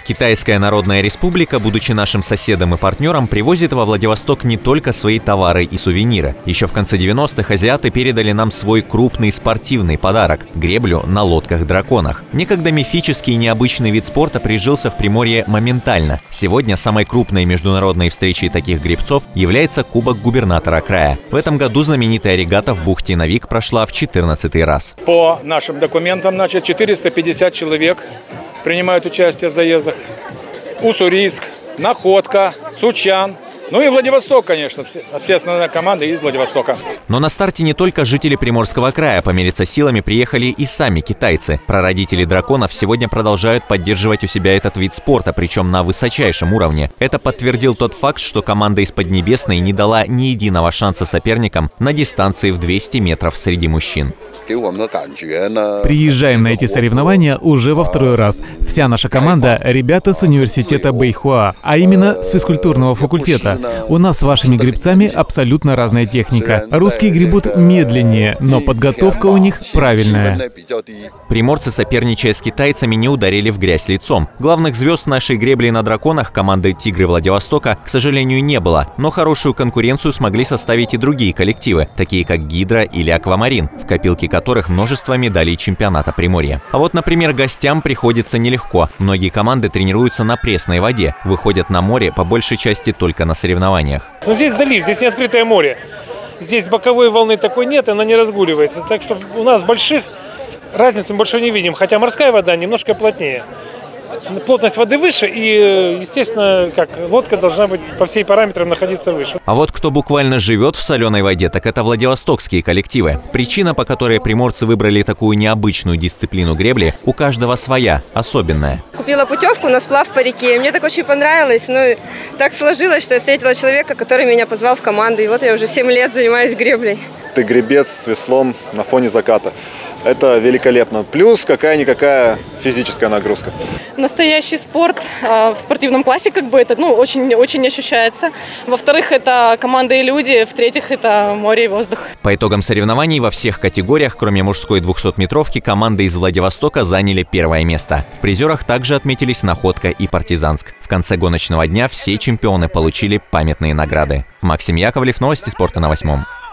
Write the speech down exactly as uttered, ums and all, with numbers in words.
Китайская Народная Республика, будучи нашим соседом и партнером, привозит во Владивосток не только свои товары и сувениры. Еще в конце девяностых азиаты передали нам свой крупный спортивный подарок – греблю на лодках-драконах. Некогда мифический и необычный вид спорта прижился в Приморье моментально. Сегодня самой крупной международной встречей таких гребцов является Кубок губернатора края. В этом году знаменитая регата в бухте Навик прошла в четырнадцатый раз. По нашим документам, значит, четыреста пятьдесят человек принимают участие в заездах. Уссурийск, Находка, Сучан. Ну и Владивосток, конечно, все основные команды из Владивостока. Но на старте не только жители Приморского края помериться силами приехали и сами китайцы. Прародители драконов сегодня продолжают поддерживать у себя этот вид спорта, причем на высочайшем уровне. Это подтвердил тот факт, что команда из Поднебесной не дала ни единого шанса соперникам на дистанции в двести метров среди мужчин. Приезжаем на эти соревнования уже во второй раз. Вся наша команда – ребята с университета Бэйхуа, а именно с физкультурного факультета. У нас с вашими гребцами абсолютно разная техника. Русские гребут медленнее, но подготовка у них правильная. Приморцы, соперничая с китайцами, не ударили в грязь лицом. Главных звезд нашей гребли на драконах команды «Тигры» Владивостока, к сожалению, не было. Но хорошую конкуренцию смогли составить и другие коллективы, такие как «Гидра» или «Аквамарин», в копилке которых множество медалей чемпионата Приморья. А вот, например, гостям приходится нелегко. Многие команды тренируются на пресной воде, выходят на море по большей части только на соревнованиях. Но здесь залив, здесь не открытое море. Здесь боковой волны такой нет, она не разгуливается. Так что у нас больших разницы мы больше не видим. Хотя морская вода немножко плотнее. Плотность воды выше и, естественно, как лодка должна быть по всей параметрам находиться выше. А вот кто буквально живет в соленой воде, так это владивостокские коллективы. Причина, по которой приморцы выбрали такую необычную дисциплину гребли, у каждого своя, особенная. Купила путевку на сплав по реке. Мне так очень понравилось. Но так сложилось, что я встретила человека, который меня позвал в команду. И вот я уже семь лет занимаюсь греблей. Ты гребец с веслом на фоне заката. Это великолепно. Плюс какая-никакая физическая нагрузка. Настоящий спорт э, в спортивном классе как бы это ну, очень, очень ощущается. Во-вторых, это команда и люди. В-третьих, это море и воздух. По итогам соревнований во всех категориях, кроме мужской двухсотметровки, команды из Владивостока заняли первое место. В призерах также отметились Находка и Партизанск. В конце гоночного дня все чемпионы получили памятные награды. Максим Яковлев, новости спорта на восьмом.